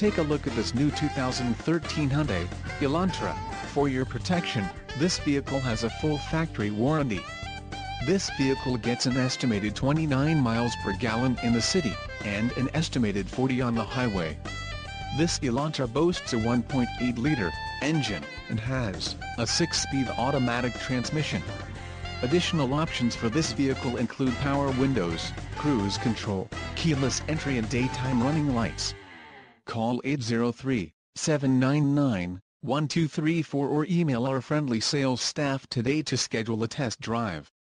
Take a look at this new 2013 Hyundai Elantra. For your protection, this vehicle has a full factory warranty. This vehicle gets an estimated 29 miles per gallon in the city, and an estimated 40 on the highway. This Elantra boasts a 1.8-liter engine, and has a 6-speed automatic transmission. Additional options for this vehicle include power windows, cruise control, keyless entry and daytime running lights. Call 803-799-1234 or email our friendly sales staff today to schedule a test drive.